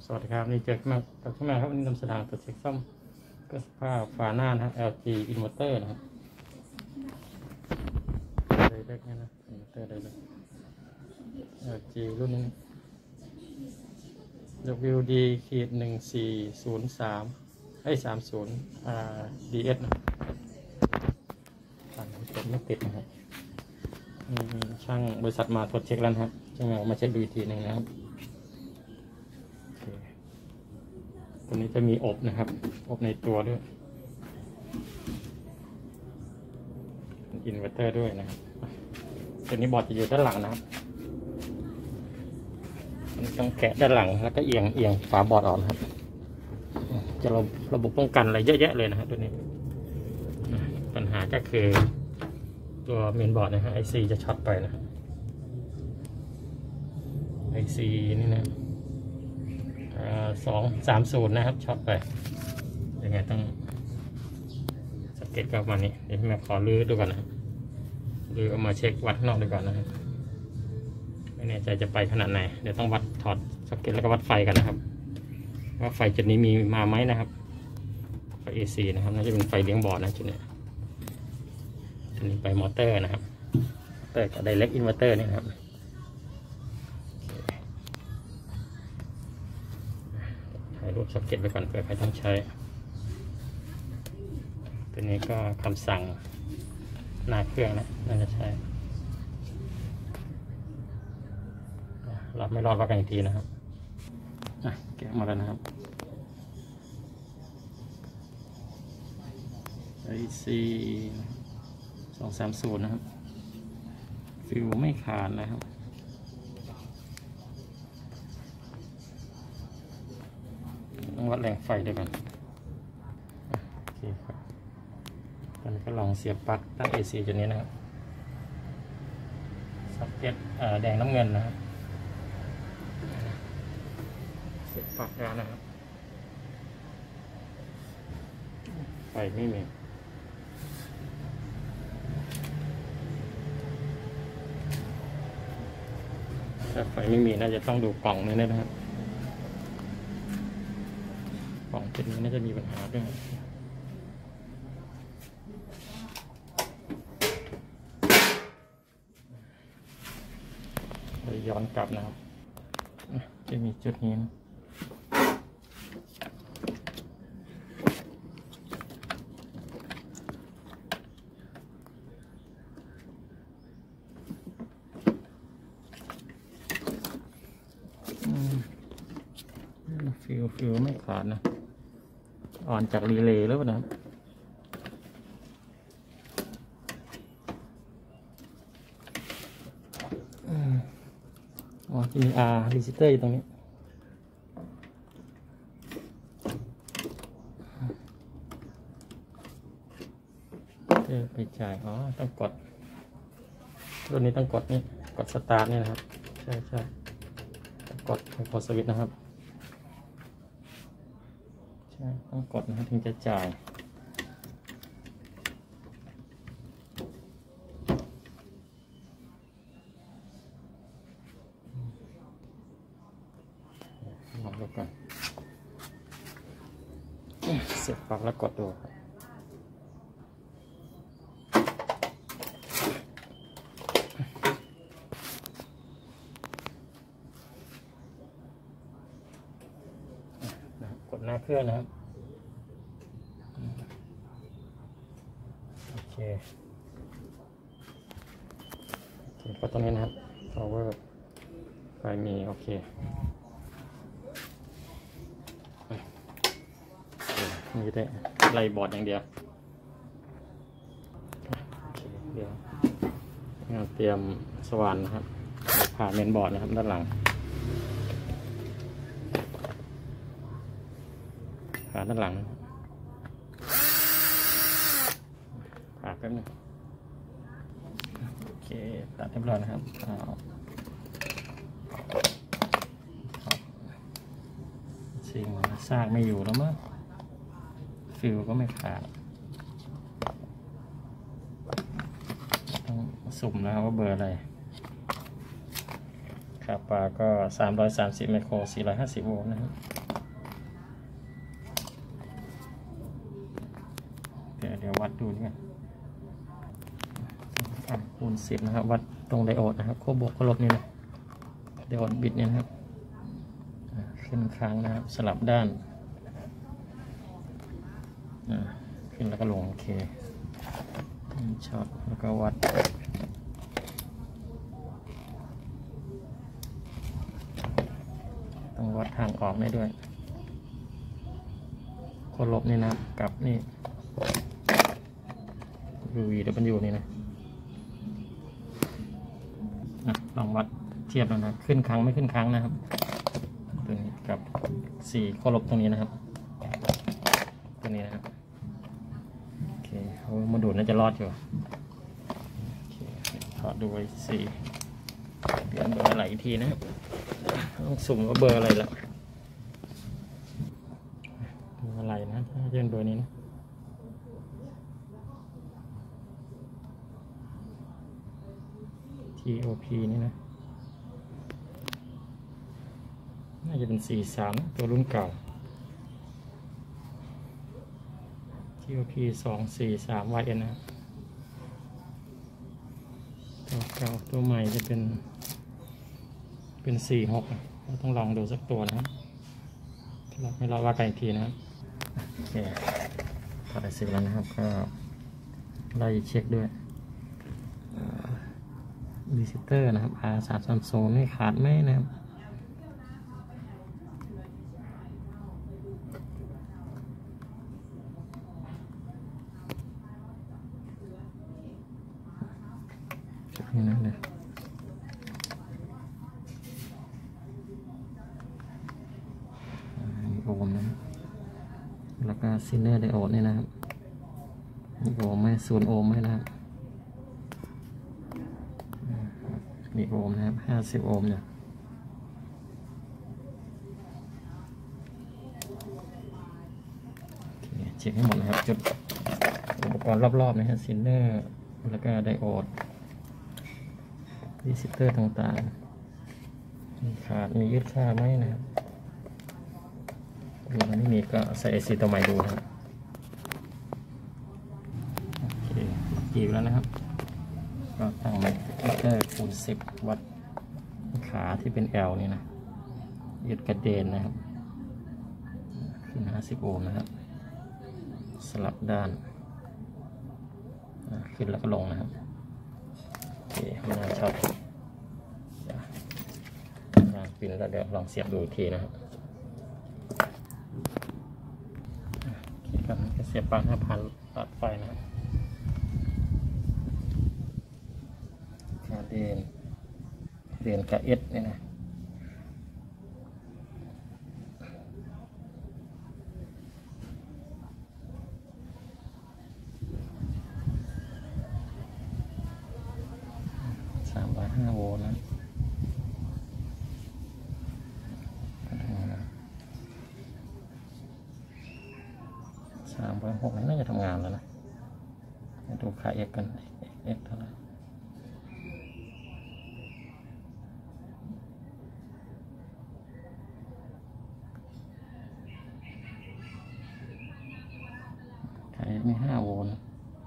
วัสดีครับนี่เจอมากับช่องครับวันนี้นำเสนอตัวเช็คซ่อมก็สภาพฝาหน้านะครับ LG Inverter นะครับได้เล็กนะ Inverter ได้เล็ก LG รุ่นนี้ WD-1403 30 DS นะสั่งไม่ติดนะครับช่างบริษัทมาตรวจเช็คแล้วครับช่างมาเช็คดูอีกทีหนึ่งนะครับตัวนี้จะมีอบนะครับอบในตัวด้วยอินเวอร์เตอร์ด้วยนะครับตัวนี้บอร์ดจะอยู่ด้านหลังนะครับต้องแกะด้านหลังแล้วก็เอียงฝาบอร์ดออกนะครับจะระบบป้องกันอะไรเยอะแยะเลยนะครับตัวนี้ปัญหาก็คือตัวเมนบอร์ดนะฮะ IC จะช็อตไปนะ IC นี่นะ230นะครับช็อตไปยังไงต้องสังเกตกับมันนี้เดี๋ยวมาขอลื้อดูก่อนนะลื้อเอามาเช็ควัดข้างนอกดูก่อนนะครับไม่แน่ใจจะไปขนาดไหนเดี๋ยวต้องวัดถอดสังเกตแล้วก็วัดไฟกันนะครับว่าไฟจุดนี้มีมาไหมนะครับไฟ AC นะครับน่าจะเป็นไฟเลี้ยงบอร์ดนะจุดนี้อันนี้ไปมอเตอร์นะครับมอเตอร์กับไดเรกอินเวอร์เตอร์นี่นะครับถ่ายรูปสังเกตไว้ก่อนเผื่อใครต้องใช้ตัวนี้ก็คำสั่งหน้าเครื่องนะน่าจะใช่รอดไม่รอดว่ากันอีกทีนะครับแกะมาแล้วนะครับIC 230นะครับฟิวไม่ขาดนะครับต้องวัดแรงไฟด้วยกันโอเคครับตอนนี้ก็ลองเสียบปลั๊กตั้ง AC จุดนี้นะครับซ็อกเก็ตแดงน้ำเงินนะครับเสียบปลั๊กแล้วนะครับไฟไม่มีถ้าไฟไม่มีน่าจะต้องดูกล่องนี้นะครับกล่องจุดนี้น่าจะมีปัญหาด้วยย้อนกลับนะครับจะมีจุดนี้นะฟิวไม่ขาดนะอ่อนจากรีเลย์แล้วนะที่มีรีซิสเตอร์อยู่ตรงนี้ไปจ่ายต้องกดรุ่นนี้ต้องกดนี่กดสตาร์ทนี่นะครับใช่กดสวิตช์นะครับใช่ต้องกดนะครับถึงจะจ่ายลองดูก่อนเสียบปลั๊กแล้วกดดูครับกดหน้าเครื่องนะครับโอเคก็ตรงนี้นะครับ power ไฟมีโอเคมีได้ไล่บอร์ดอย่างเดียวเดี๋ยวเตรียมสว่านนะครับผ่าเมนบอร์ดนะครับด้านหลังผ่าด้านหลังผ่าแป๊บนึงโอเคตัดเรียบร้อยนะครับสิ่งซากไม่อยู่แล้วมั้งฟิวก็ไม่ขาดต้องสุ่มนะครับว่าเบอร์อะไรค่าปลาก็330ไมโคร450โวลต์นะครับวัดดูนี่คูณ10นะครับวัดตรงไดโอดนะครับขั้วบวกขั้วลบนี่นะไดโอดบิดเนี่ยนะครับขึ้นค้างนะครับสลับด้านขึ้นแล้วก็ลงโอเคช็อตแล้วก็วัดต้องวัดทางออกได้ด้วยขั้วลบนี่นะกับนี่ VW นี่นะลองวัดเทียบแล้วนะขึ้นครั้งไม่ขึ้นครั้งนะครับตัวนี้กับ4ขั้วลบตรงนี้นะครับตัวนี้นะครับโอเคมาดูน่าจะรอดอยู่โอเคถอดดูไว้4เปลี่ยนเบอร์อะไรอีกทีนะครับต้องสุ่มว่าเบอร์อะไรแล้วเบอร์อะไรนะถ้าจะเป็นเบอร์นี้นะTOP นี่นะน่าจะเป็น43ตัวรุ่นเก่า TOP 243YN นะตัวเก่าตัวใหม่จะเป็น46เราต้องลองดูสักตัวนะครับไม่รอว่ากันอีกทีนะครับโอเคพอได้ซื้อแล้วนะครับก็ไล่เช็คด้วยรีเซตเตอร์นะครับ R330 นี่ขาดไหมนะครับนี่นะเนี่ยโอห์มนะแล้วก็ซินเนอร์ไดโอดนี่นะครับโอห์มไม่0 โอห์มไม่นะครับมีโอห์มนะครับ50 โอห์มเนี่ยเช็คให้หมดนะครับจุดอุปกรณ์รอบๆนะฮะซินเนอร์แล้วก็ไดโอดรีเซตเตอร์ต่างๆมีขาดมียืดค่าไหมนะครับถ้าไม่มีก็ใส่ไอซีตัวใหม่ดูนะครับโอเคจีบแล้วนะครับก็ตั้งไมเตอร์คูณ10วัดขาที่เป็น L นี่นะยืดกระเด็นนะครับขึ้น50 โอห์มนะครับสลับด้านขึ้นแล้วก็ลงนะครับโอเคไม่น่าช็อตปินแล้วเดี๋ยวลองเสียบดูทีนะครับโอเคก็เสียบปลั๊ก5,000หลอดไฟนะครับเดนกับเอสนี่นะ305 โวลต์นะ306น่าจะทำงานแล้วนะมาดูค่า x กัน x เท่าไหร่ค่า x มี5 โวลต์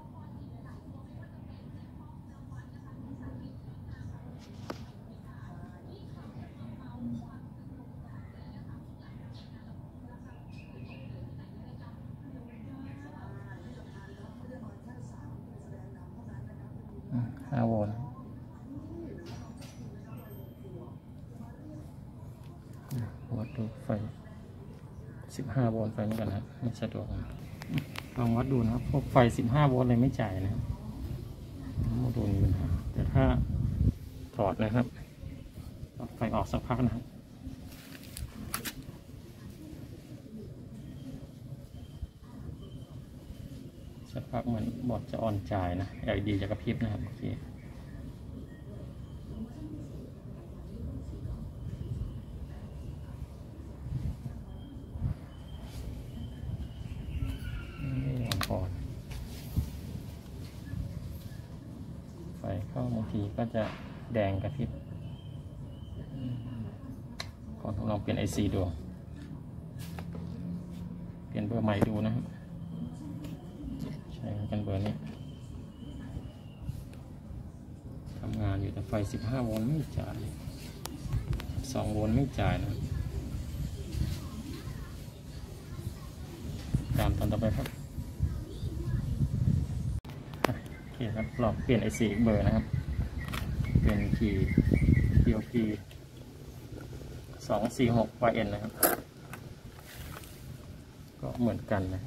5 โวลต์วัดดูไฟ15 โวลต์ไฟนี้กันนะไม่สะดวกลองวัดดูนะครับพวกไฟ15 โวลต์เลยไม่จ่ายนะครับโมดูลมีปัญหาแต่ถ้าถอดนะครับไฟออกสักพักนะครับสักพักเหมือนบอร์ดจะออนจ่ายนะ LED จะกระพริบนะครับโอเคไฟเข้าบางทีก็จะแดงกระพริบก่อนลองเปลี่ยน IC ดูเปลี่ยนเบอร์ใหม่ดูนะครับใช้ช้กันเบอร์นี้ทำงานอยู่แต่ไฟ15 โวลต์ไม่จ่าย2 โวลต์ไม่จ่ายนะตามตอนต่อไปครับโอเคครับลองเปลี่ยน IC อีกเบอร์นะครับเป็นคีย์ TOP 246YN นะครับก็เหมือนกันนะ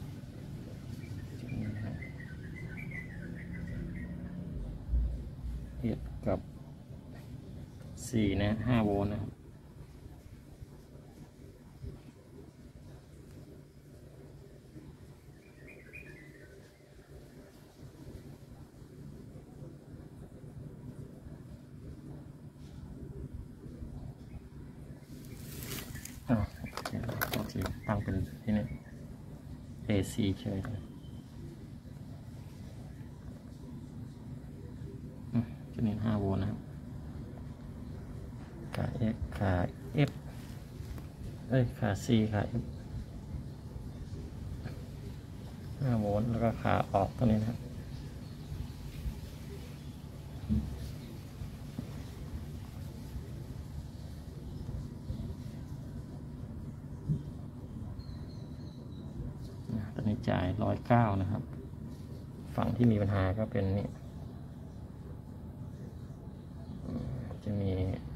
เทียบกับ4นะ5 โวลต์นะครับโอเคตั้งเป็นที่นี่ AC เฉยจะเน้น5 โวลต์นะครับขา X ขา F ขา C ขา F 5 โวลต์แล้วก็ขาออกตัวนี้นะครับตอนนี้จ่าย109นะครับ ฝั่งที่มีปัญหาก็เป็นนี่จะมี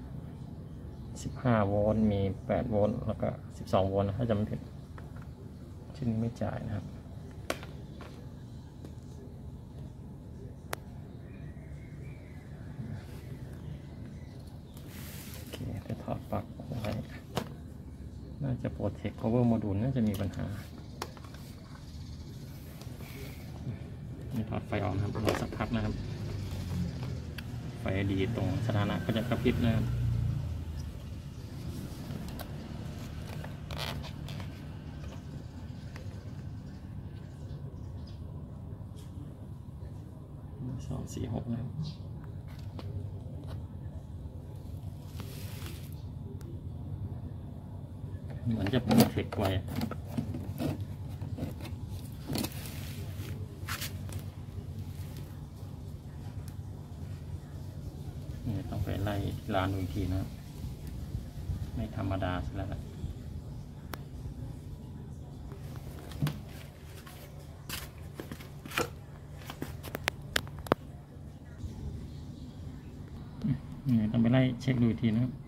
15 โวลต์มี8 โวลต์แล้วก็12 โวลต์ถ้าจำไม่ผิดชิ้นนี้ไม่จ่ายนะครับโอเคจะถอดปลั๊กไว้น่าจะ Protect Power Module น่าจะมีปัญหาถอดไฟออกนะครับรอสักพักนะครับไฟดีตรงสถานะก็จะกระพริบนะครับ2 4 6นะครับเหมือนจะโปรเทคไว้ต้องไปไล่ที่ร้านดูอีกทีนะครับไม่ธรรมดาซะแล้วต้องไปไล่เช็คดูอีกทีนะครับ